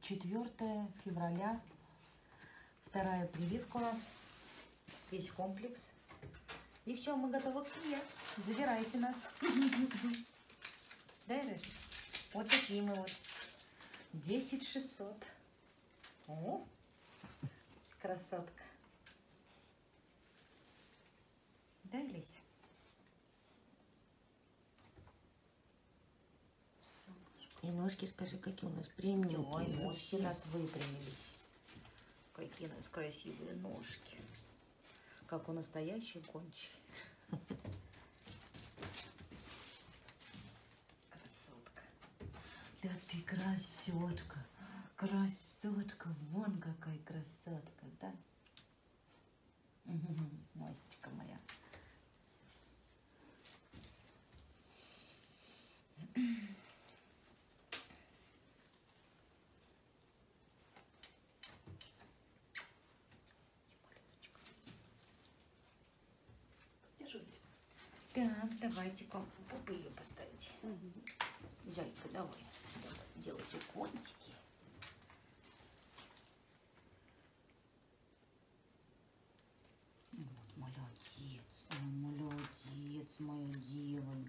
4 февраля. Вторая прививка у нас. Весь комплекс. И все, мы готовы к семье. Забирайте нас. Да, Ириш? Вот такие мы вот. 10600. О, красотка. Да, Лися? И ножки, скажи, какие у нас прямые. Ой, ножки у нас выпрямились. Какие у нас красивые ножки. Как у настоящей гончей. Красотка. Да ты красотка. Красотка. Вон какая красотка, да? Мостика моя. Так, давайте попы ее поставить. Зайка, давай. Делайте контики. Вот, молодец. Ой, молодец, моя девочка.